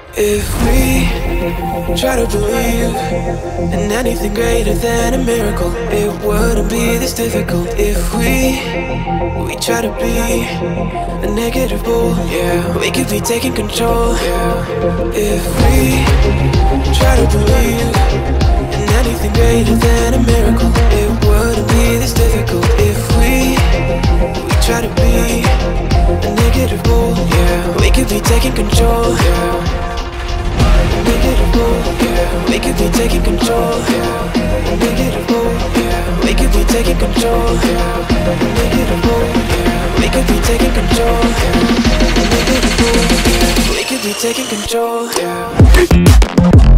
If we try to believe in anything greater than a miracle, it wouldn't be this difficult. If we try to be a negative bull, yeah, we could be taking control, yeah. If we try to believe in anything greater than a miracle, it wouldn't be this difficult. If we try to be a negative bull, yeah, we could be taking control, yeah. We could be taking control. We could be taking control. We could be taking control. We could be taking control.